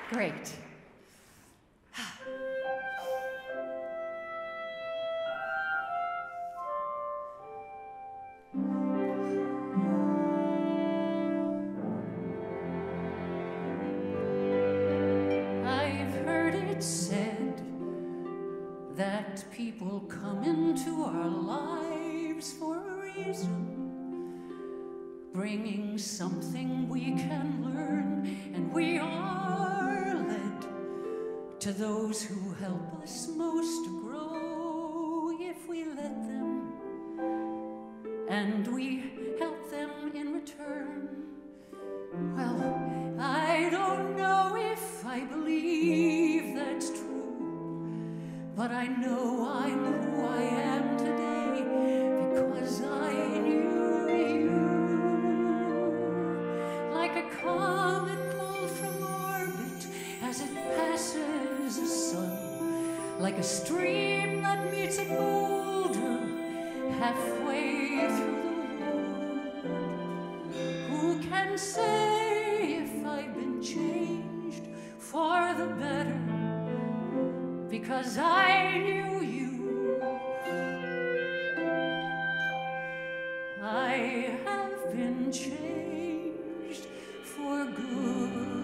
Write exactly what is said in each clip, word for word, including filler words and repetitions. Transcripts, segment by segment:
Great. I've heard it said that people come into our lives for a reason, bringing something we can learn, and we are led to those who help us most to grow if we let them, and we help them in return. Well, I don't know if I believe that's true, but I know I'm who I am today because I knew you. Like a comet pulled from orbit as it passes the sun, like a stream that meets a boulder halfway through the wood. Who can say if I've been changed for the better? Because I knew you. I have been changed for good.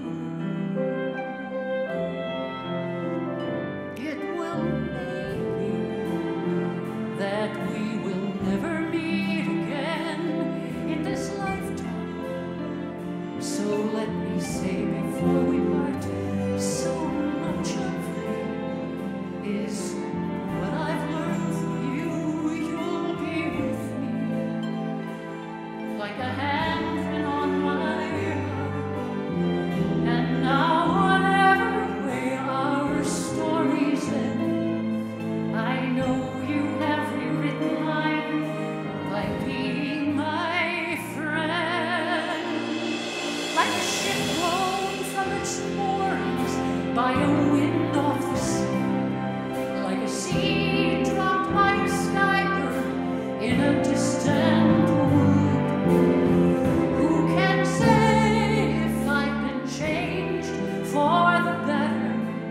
It will may be that we will never meet again in this lifetime. So let me say before we part, so much of me is what I've learned from you. You'll be with me like a handprint on my heart. And now whatever way our stories end, I know you have rewritten mine by being my friend. Like a ship blown from its moorings by a wind off the sea, like a seed dropped by a skybird in a distant wood. Who can say if I've been changed for the better?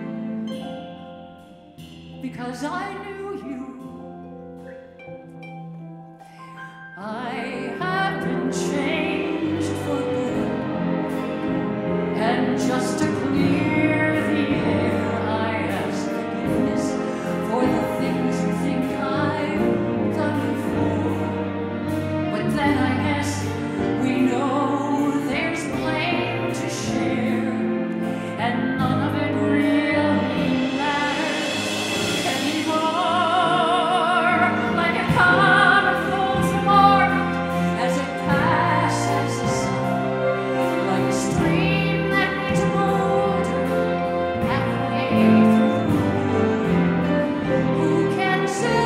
Because I knew you. I have been changed for good, and just to clear the air, I ask forgiveness for the things you think I've done before. But then I guess we know there's blame to share, and none of it really matters anymore. Like a comet pulled from orbit as it passes the sun, like a stream that meets a boulder halfway through the wood. Who can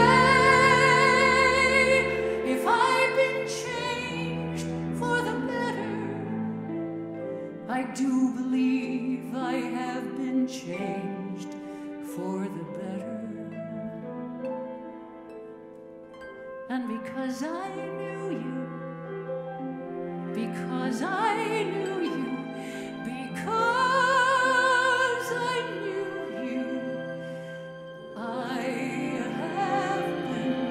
say if I've been changed for the better? I do believe I have been changed for the better. And because I knew you, because I knew you, because I knew you, I have been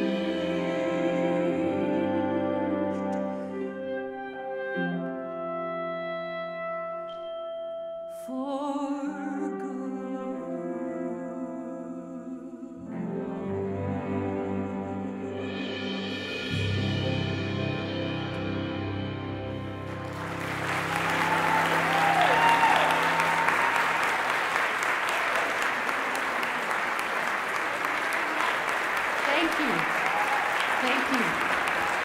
changed for good. Thank you. Thank you.